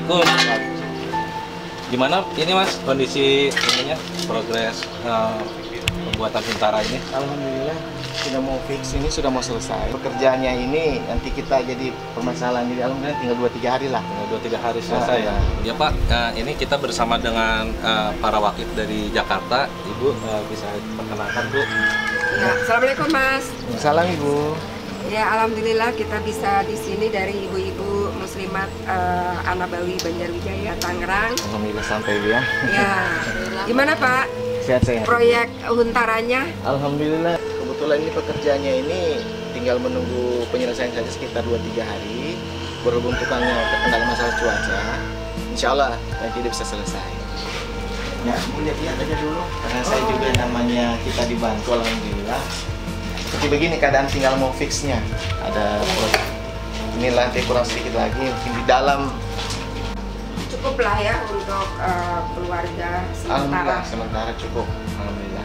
Assalamualaikum. Gimana ini Mas kondisi ininya progres pembuatan Huntara ini? Alhamdulillah sudah mau fix, ini sudah mau selesai. Pekerjaannya ini nanti kita jadi permasalahan di dalam tinggal 2-3 hari lah. Tinggal 2-3 hari selesai ya. Ya Pak, ini kita bersama dengan para wakil dari Jakarta. Ibu bisa perkenalkan Bu. Ya, Assalamualaikum Mas. Salam Ibu. Ya, alhamdulillah kita bisa di sini dari ibu-ibu muslimat An-Nabawi Banjarwijaya Tangerang. Alhamdulillah sampai Ibu ya. Ya, gimana Pak? Sehat-sehat. Proyek Huntaranya? Alhamdulillah. Kebetulan ini pekerjaannya ini tinggal menunggu penyelesaian saja sekitar 2-3 hari. Berhubung tukangnya terkendala masalah cuaca, insya Allah nanti dia bisa selesai. Ya, Bu lihat aja dulu. Karena saya juga namanya kita dibantu, alhamdulillah. Seperti begini keadaan, tinggal mau fixnya. Ada ini lantai kurang sedikit lagi, mungkin di dalam. Cukup lah ya untuk keluarga sementara. Alhamdulillah, sementara cukup. Alhamdulillah.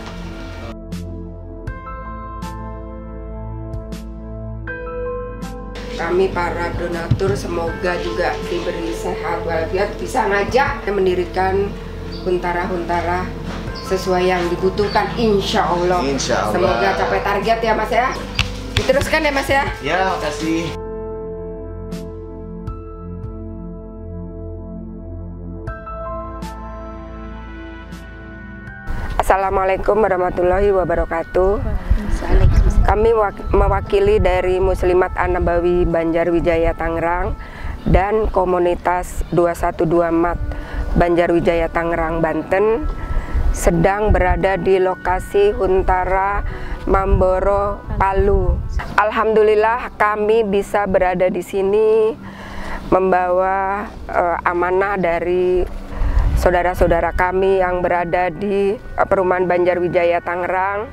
Kami para donatur semoga juga diberi sehat walafiat, bisa ngajak mendirikan Huntara-Huntara sesuai yang dibutuhkan, insya Allah. Insya Allah. Semoga capai target ya Mas ya. Diteruskan ya Mas ya. Ya, makasih. Assalamualaikum warahmatullahi wabarakatuh. Kami mewakili dari Muslimat An-Nabawi Banjarwijaya Tangerang dan komunitas 212 Mat Banjarwijaya Tangerang, Banten sedang berada di lokasi Huntara Mamboro, Palu. Alhamdulillah kami bisa berada di sini membawa amanah dari saudara-saudara kami yang berada di Perumahan Banjarwijaya Tangerang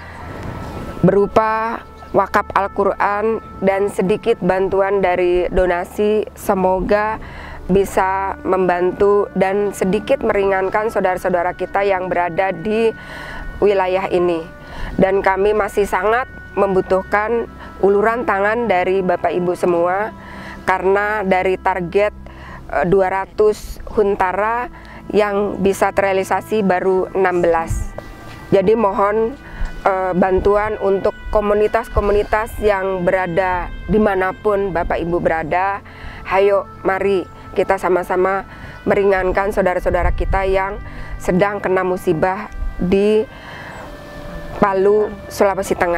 berupa wakaf Al-Quran dan sedikit bantuan dari donasi. Semoga bisa membantu dan sedikit meringankan saudara-saudara kita yang berada di wilayah ini. Dan kami masih sangat membutuhkan uluran tangan dari Bapak Ibu semua, karena dari target 200 Huntara yang bisa terrealisasi baru 16. Jadi mohon bantuan untuk komunitas-komunitas yang berada dimanapun Bapak Ibu berada. Hayo mari kita sama-sama meringankan saudara-saudara kita yang sedang kena musibah di Palu, Sulawesi Tengah.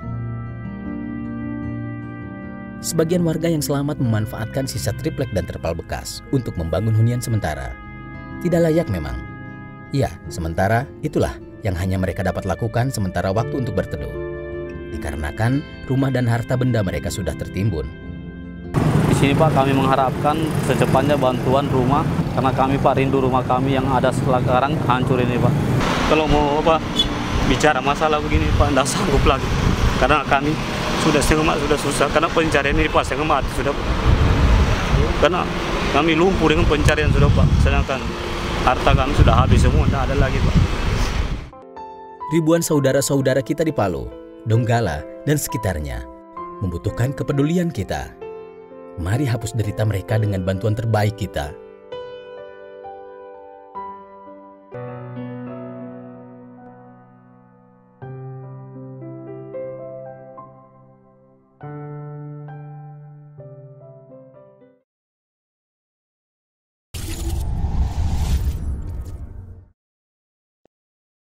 Sebagian warga yang selamat memanfaatkan sisa triplek dan terpal bekas untuk membangun hunian sementara. Tidak layak memang. Ya, sementara itulah yang hanya mereka dapat lakukan sementara waktu untuk berteduh. Dikarenakan rumah dan harta benda mereka sudah tertimbun. Di sini Pak, kami mengharapkan secepatnya bantuan rumah, karena kami Pak rindu rumah kami yang ada sekarang hancur ini Pak. Kalau mau bicara masalah begini Pak, tidak sanggup lagi, karena kami sudah setengah mati, sudah susah, karena pencarian ini Pak setengah mati sudah Pak. Karena kami lumpuh dengan pencarian sudah Pak, sedangkan harta kami sudah habis semua, tidak ada lagi Pak. Ribuan saudara-saudara kita di Palu, Donggala, dan sekitarnya membutuhkan kepedulian kita. Mari hapus derita mereka dengan bantuan terbaik kita.